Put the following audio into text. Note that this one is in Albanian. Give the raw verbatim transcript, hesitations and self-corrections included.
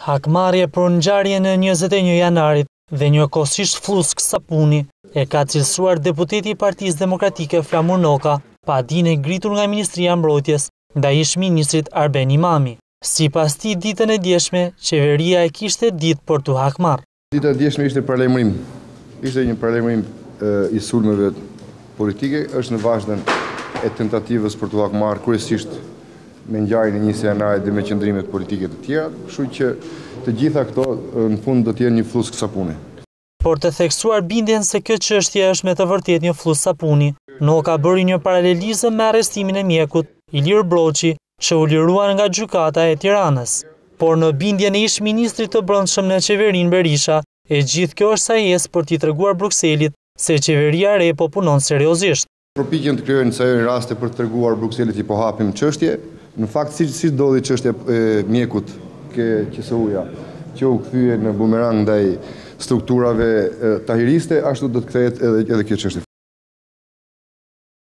Hakmarrje për ngjarjen e njëzet e një janarit dhe njëkohësisht flusk sapuni e ka cilësuar deputeti i Partisë Demokratike Flamur Noka, pa dinë e ngritur nga Ministria e Mbrojtjes ndaj ish-ministrit Arben Imami. Sipas tij, ditën e djeshme, qeveria e kishte ditë për t'u hakmarrë. Dita e djeshme ishte paralajmërim. Ishte një paralajmërim i sulmeve politike, është në vazhdim e tentativës për t'u hakmarrë kryesisht me ngjarjen e njëzet e janarit dhe me qëndrimet politike të tjera, kështu që të gjitha këto në fund do të jenë një flusk sapuni. Por të theksuar bindjen se kjo çështje është me të vërtetë një flusk sapuni, Noka bëri një paralelizëm me arrestimin e mjekut Ilir Broçi, që u liruar nga gjykata e Tiranës. Por në bindjen e ish-ministrit të brendshëm në qeverinë Berisha, e gjithë kjo është sajesë për t'i treguar Brukselit se qeveria e re po punon seriozisht. Propikjen të krijojnë sa herë raste për të treguar Brukselit i po hapim çështje. Në fakt, si, si ndodhi çështja e mjekut ke Q S U-ja, që u kthye në bumerang ndaj strukturave tahiriste, ashtu do të kthehet edhe, edhe kjo çështje.